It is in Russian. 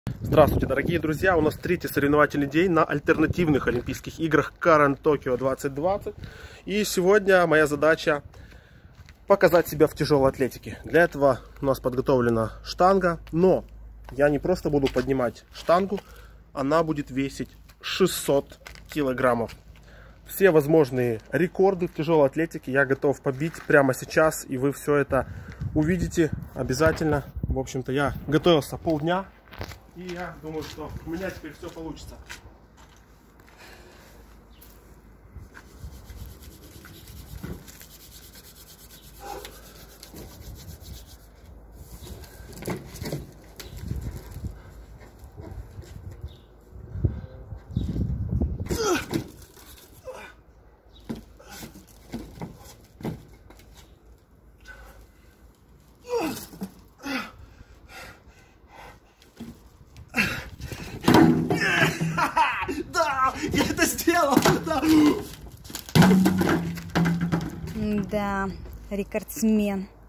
Здравствуйте, дорогие друзья! У нас третий соревновательный день на альтернативных Олимпийских играх Карен Токио 2020. И сегодня моя задача показать себя в тяжелой атлетике. Для этого у нас подготовлена штанга, но я не просто буду поднимать штангу, она будет весить 600 килограммов. Все возможные рекорды в тяжелой атлетике я готов побить прямо сейчас, и вы все это увидите обязательно. В общем-то, я готовился полдня. И я думаю, что у меня теперь все получится. Да, я это сделал! Да, рекордсмен.